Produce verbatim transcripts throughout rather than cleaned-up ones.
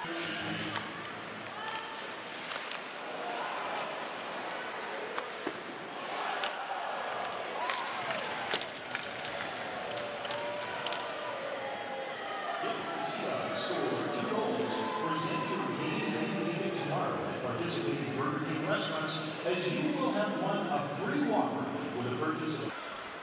As you will have won a free Whopper with a purchase of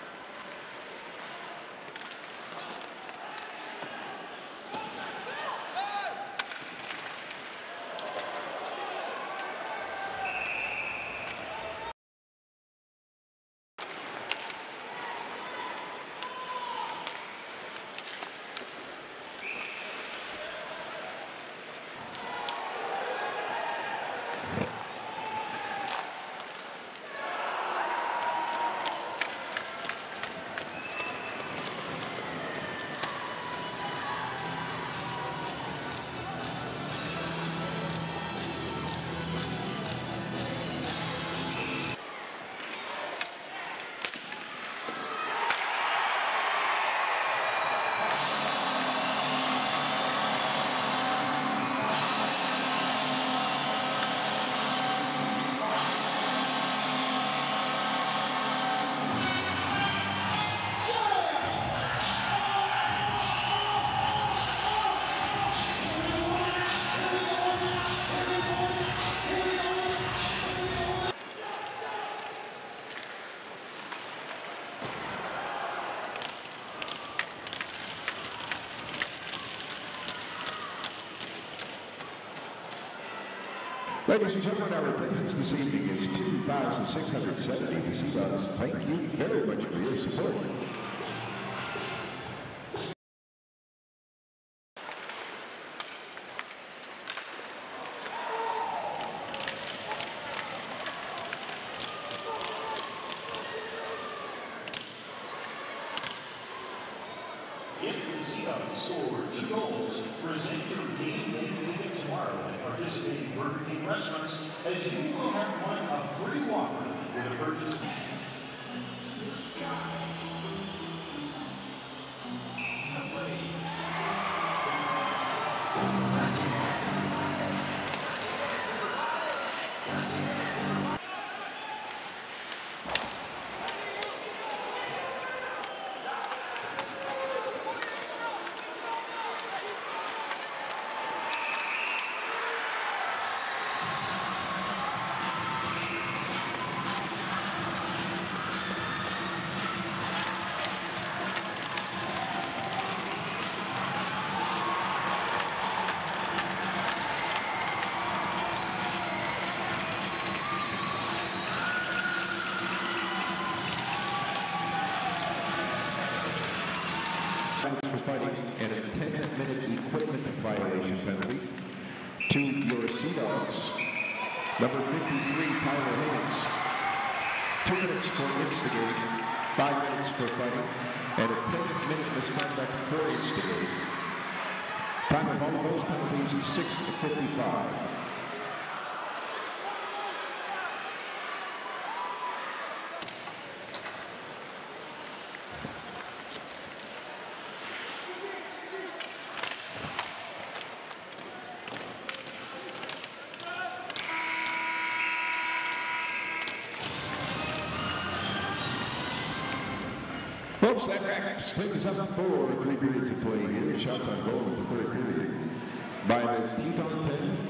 Ladies and gentlemen, our attendance this evening is two thousand six hundred seventy. The Sea Dogs, thank you very much for your support. If the Sea Dogs score two goals, present your game day ticket tomorrow at participating Burger King restaurants, as you will have won a free Whopper with a purchase. For fighting and a ten-minute equipment violation penalty to your Sea Dogs. Number fifty-three, Tyler Haynes. Two minutes for instigating, five minutes for fighting, and a ten-minute misconduct for instigating. Time of all of those penalties is six fifty-five. Folks, that wraps things up for three periods of play here. Shots on goal in the third period by the Teton ten